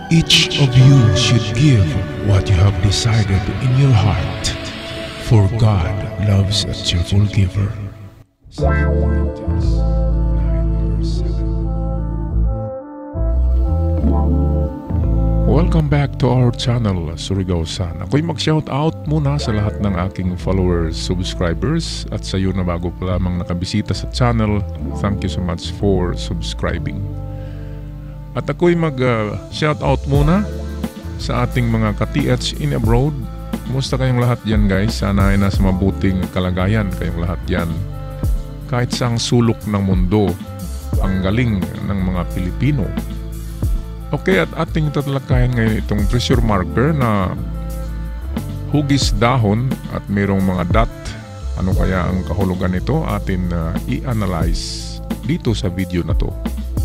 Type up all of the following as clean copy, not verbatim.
Each of you should give what you have decided in your heart, for God loves a cheerful giver. Welcome back to our channel, Surigao-san. Ako'y mag-shoutout muna sa lahat ng aking followers, subscribers, at sa iyo na bago pa lamang nakabisita sa channel. Thank you so much for subscribing. At ako'y mag-shoutout muna sa ating mga ka-TH in abroad. Kumusta kayong lahat yan, guys? Sana ay nasa mabuting kalagayan kayong lahat yan. Kahit saang sulok ng mundo, ang galing ng mga Pilipino. Okay, at ating tatalakayin ngayon itong treasure marker na hugis dahon at mayroong mga dot. Ano kaya ang kahulugan nito? Atin i-analyze dito sa video na to.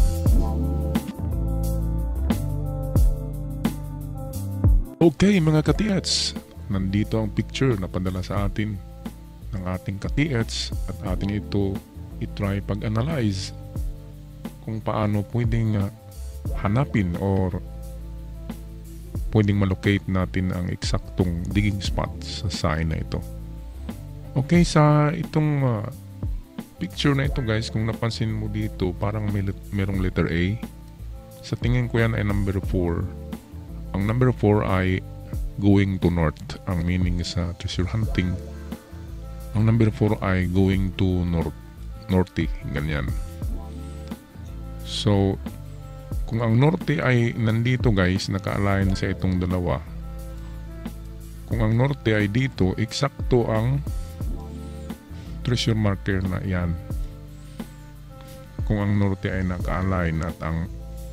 Okay mga ka-TH, nandito ang picture na padala sa atin ng ating ka-TH at atin ito i-try pag-analyze kung paano pwedeng hanapin or pwedeng malocate natin ang eksaktong digging spot sa sign na ito. Okay, sa itong picture na ito guys, kung napansin mo dito parang merong letter A. Sa tingin ko yan ay number 4. Ang number 4 ay going to north. Ang meaning sa treasure hunting, ang number 4 ay going to norte, ganyan. So kung ang norte ay nandito guys, naka-align sa itong dalawa. Kung ang norte ay dito, eksakto ang treasure marker na yan. Kung ang norte ay naka-align at ang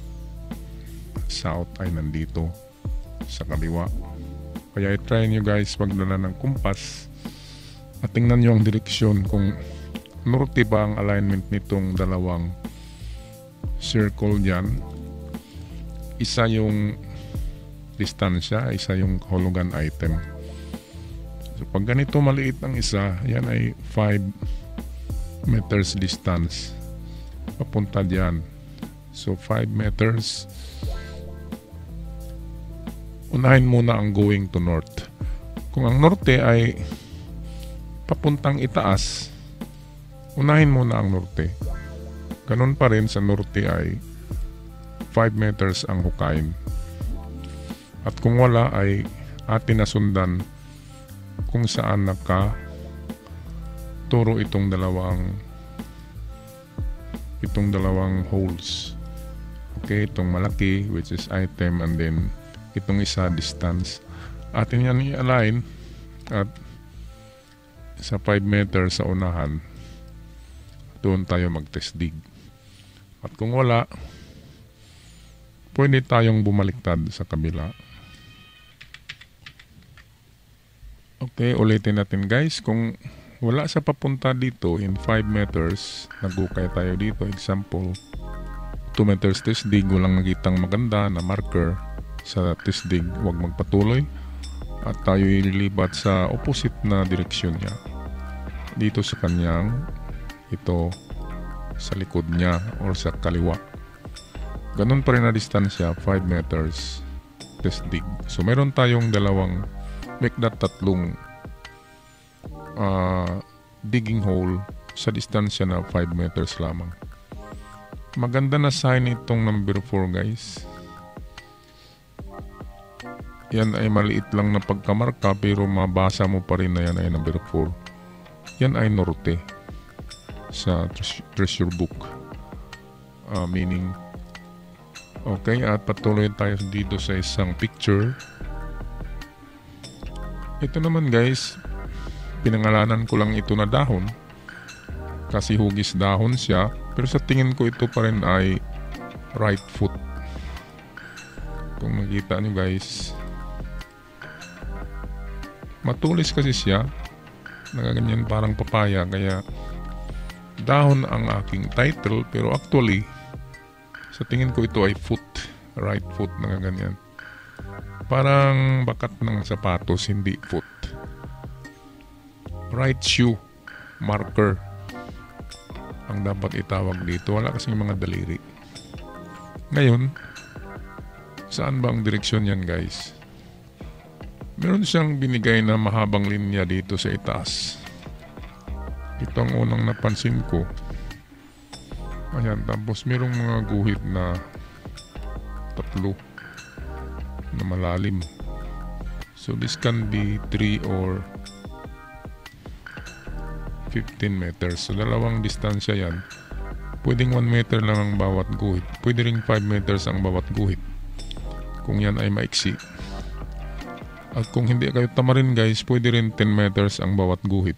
south ay nandito sa kaliwa. Kaya i-try nyo guys magdala ng kumpas at tingnan nyo ang direksyon kung norte ba ang alignment nitong dalawang circle dyan. Isa yung distansya, isa yung kahulugan item. So pag ganito maliit ang isa, yan ay 5 meters distance papunta dyan. So 5 meters. Unahin muna ang going to north. Kung ang norte ay papuntang itaas, unahin muna ang norte. Ganun pa rin sa norte ay 5 meters ang hukayin. At kung wala ay atin na sundan kung saan turo itong dalawang holes. Okay, itong malaki which is item and then itong isa distance. Atin yan i-align at sa 5 meters sa unahan doon tayo mag-test dig. At kung wala, pwede tayong bumaliktad sa kabila. Okay, ulitin natin guys. Kung wala sa papunta dito in 5 meters, nagukay tayo dito. Example, 2 meters test dig, walang nakitang maganda na marker sa test dig, huwag magpatuloy at tayo ililipat sa opposite na direksyon niya dito sa kanyang ito sa likod niya or sa kaliwa. Ganun pa rin na distansya, 5 meters test dig. So meron tayong tatlong digging hole sa distansya na 5 meters lamang. Maganda na sign itong number 4 guys. Yan ay maliit lang na pagkamarka pero mabasa mo pa rin na yan ay number 4. Yan ay norte sa treasure book. Meaning, okay, at patuloy tayo dito sa isang picture. Ito naman guys, pinangalanan ko lang ito na dahon kasi hugis dahon siya, pero sa tingin ko ito pa rin ay right foot. Kung makita nyo guys, matulis kasi siya, nagaganyan parang papaya, kaya dahon ang aking title, pero actually sa tingin ko ito ay foot, right foot, nagaganyan parang bakat ng sapatos, hindi foot. Right shoe marker ang dapat itawag dito, wala kasing mga daliri. Ngayon Saan ba ang direksyon yan, guys? Meron siyang binigay na mahabang linya dito sa itaas. Ito ang unang napansin ko. Ayan, tapos merong mga guhit na 3 na malalim. So this can be 3 or 15 meters. So dalawang distansya yan. Pwedeng 1 meter lang ang bawat guhit. Pwede ring 5 meters ang bawat guhit kung yan ay maiksi. At kung hindi kayo tamarin, guys, pwede rin 10 meters ang bawat guhit.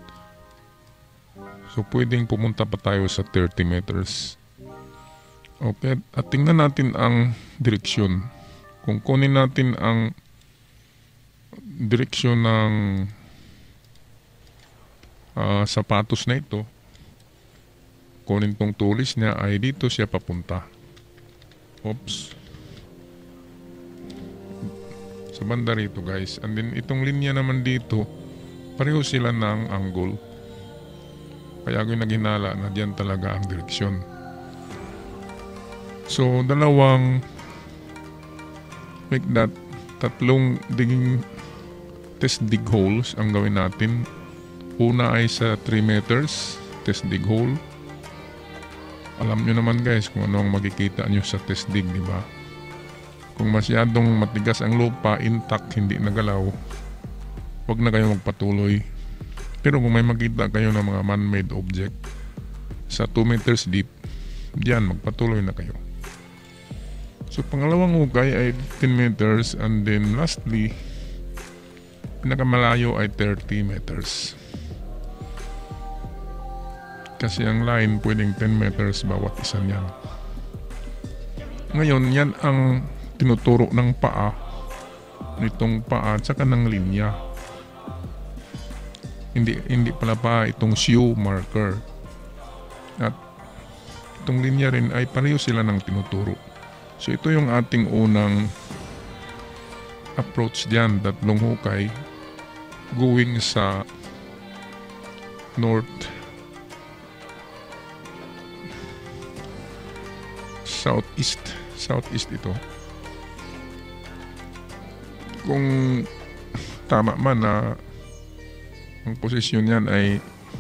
So pwedeng pumunta pa tayo sa 30 meters. Okay, at tingnan natin ang direksyon. Kung kunin natin ang direksyon ng sapatos na ito, kunin tong tulis niya, ay dito siya papunta. Oops. Sa banda rito, guys. And then itong linya naman dito, pareho sila ng angle. Kaya ako yung naghinala na diyan talaga ang direksyon. So dalawang make that, 3 digging test dig holes ang gawin natin. Una ay sa 3 meters test dig hole. Alam nyo naman, guys, kung ano ang makikita nyo sa test dig, di ba? Kung masyadong matigas ang lupa, intact, hindi nagalaw, huwag na kayo magpatuloy. Pero kung may makita kayo ng mga man-made object sa 2 meters deep, diyan magpatuloy na kayo. So pangalawang hukay ay 10 meters, and then lastly, pinakamalayo ay 30 meters. Kasi ang line pwedeng 10 meters bawat isa niyan. Ngayon, yan ang tinuturo ng paa, nitong paa at saka ng linya. Hindi pala pa itong shoe marker. At itong linya rin ay pareho sila ng tinuturo. So ito yung ating unang approach diyan, 3 hukay going sa north, southeast ito. Kung tama man na ang posisyon yan ay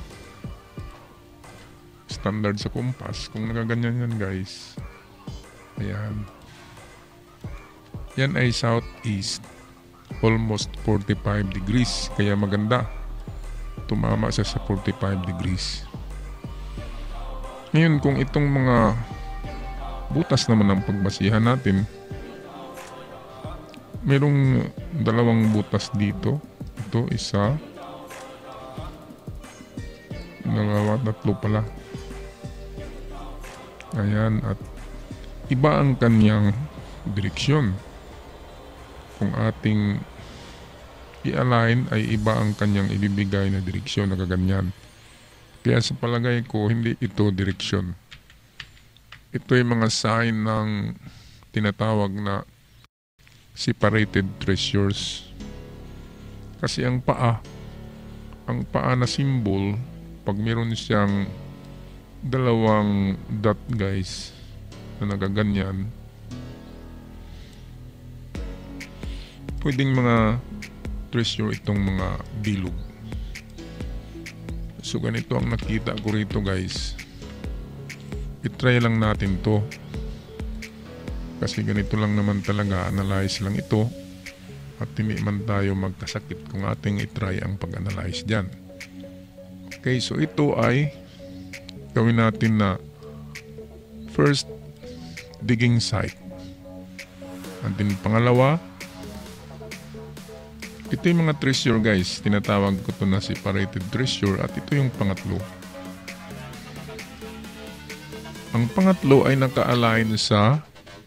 standard sa compass, kung nakaganyan yan, guys, ayan, yan ay southeast, almost 45 degrees, kaya maganda tumama siya sa 45 degrees. Ngayon, kung itong mga butas naman ang pagbasihan natin, merong 2 butas dito. Ito, 1, 2, 3 pala. Ayan, at iba ang kanyang direksyon. Kung ating i-align, ay iba ang kanyang ibibigay na direksyon na kaganyan. Kaya sa palagay ko, hindi ito direksyon. Ito ay mga sign ng tinatawag na separated treasures. Kasi ang paa na symbol, pag meron siyang 2 dot, guys, na nagaganyan, pwedeng mga treasure itong mga bilog. So ganito ang nakita ko rito, guys. I-try lang natin to. Kasi ganito lang naman talaga, analyze lang ito. At hindi man tayo magkasakit kung ating i-try ang pag-analyze dyan. Okay, so ito ay gawin natin na first digging site. At din pangalawa, ito yung mga treasure, guys. Tinatawag ko to na separated treasure, at ito yung pangatlo. Ang pangatlo ay naka-align sa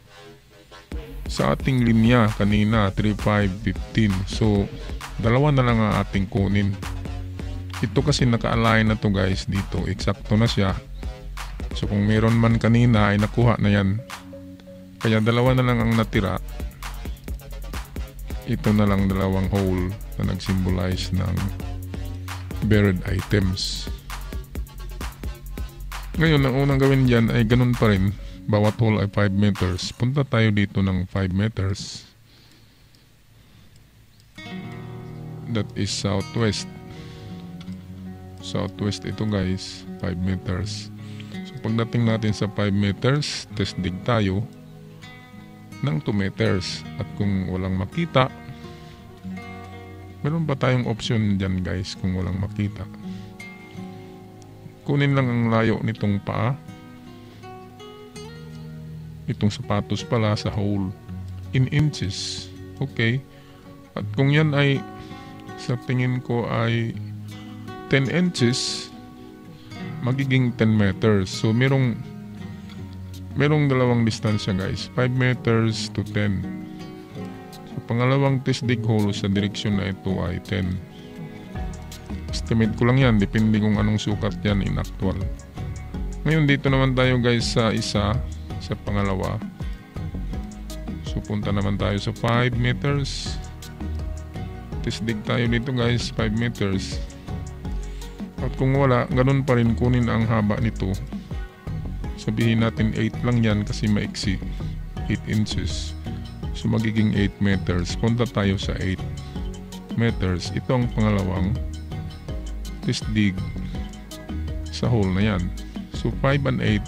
ating linya kanina, 3, 5, 15. So 2 na lang ang ating kunin. Ito kasi naka-align na to, guys, dito. Eksakto na siya. So kung meron man kanina ay nakuha na yan. Kaya 2 na lang ang natira. Ito na lang 2 hole na nag-symbolize ng buried items. Ngayon, ang unang gawin dyan ay ganun pa rin. bawat hole ay 5 meters. Punta tayo dito ng 5 meters. That is southwest. Southwest ito guys, 5 meters. So pagdating natin sa 5 meters, test dig tayo ng 2 meters. At kung walang makita, meron pa tayong option dyan guys kung walang makita. Kunin lang ang layo nitong paa. Itong sapatos pala sa hole in inches. Okay. At kung yan ay sa tingin ko ay 10 inches, magiging 10 meters. So merong dalawang distansya guys, 5 meters to 10. So pangalawang test dig hole sa direksyon na ito ay 10. Estimate ko lang yan, depende kung anong sukat yan in actual. Ngayon dito naman tayo guys sa sa pangalawa. So punta naman tayo sa 5 meters. Test dig tayo dito guys, 5 meters. At kung wala, ganun pa rin, kunin ang haba nito. Sabihin natin 8 lang yan kasi maiksi, 8 inches. So magiging 8 meters. Punta tayo sa 8 meters. Ito ang pangalawang test dig sa hole na yan. So 5 and 8,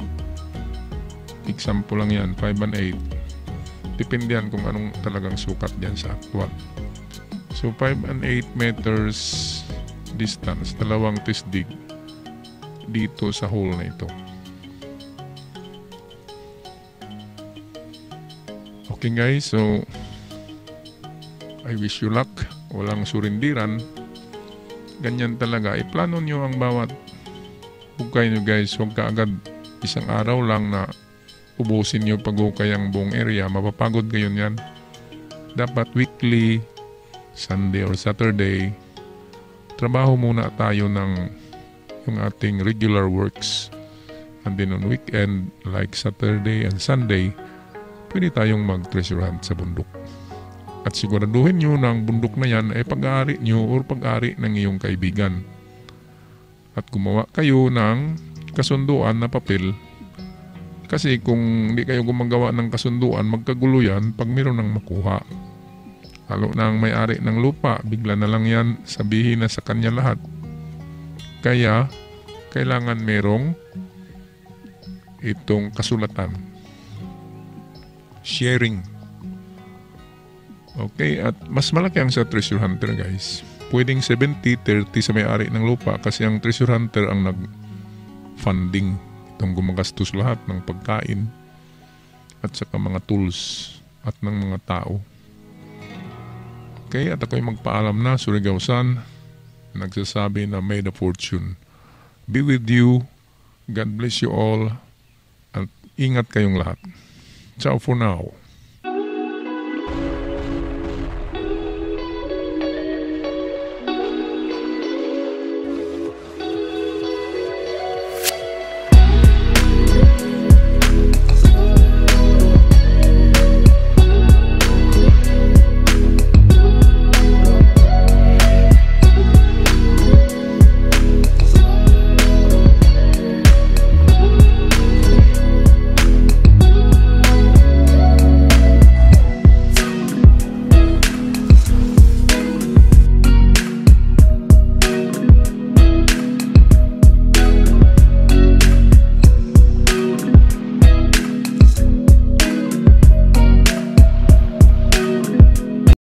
example lang yan, 5 and 8. Depende yan kung anong talagang sukat yan sa actual. So 5 and 8 meters distance, dalawang test dig dito sa hole na ito. Okay guys, so I wish you luck. Walang surindiran. Ganyan talaga. Iplano nyo ang bawat hukay nyo guys. Huwag ka agad isang araw lang na ubusin nyo pag-hukay ang buong area. Mapapagod kayo yan. Dapat weekly, Sunday or Saturday, trabaho muna tayo ng yung ating regular works. And then on weekend, like Saturday and Sunday, pwede tayong mag-treasure hunt sa bundok. At siguraduhin nyo na ang bundok na yan ay pag-aari nyo or pag-aari ng iyong kaibigan. At gumawa kayo ng kasunduan na papel. Kasi kung hindi kayo gumagawa ng kasunduan, magkagulo yan pag meron ng makuha. Lalo na ang may-ari ng lupa, bigla na lang yan sabihin na sa kanya lahat. Kaya, kailangan merong itong kasulatan. Sharing. Okay, at mas malaki ang sa treasure hunter guys. Pwedeng 70-30 sa may-ari ng lupa kasi ang treasure hunter ang nag-funding. Itong gumagastos lahat ng pagkain at saka mga tools at ng mga tao. Okay, at ako'y magpaalam na, Surigao-san, nagsasabi na may the fortune be with you. God bless you all. At ingat kayong lahat. Ciao for now.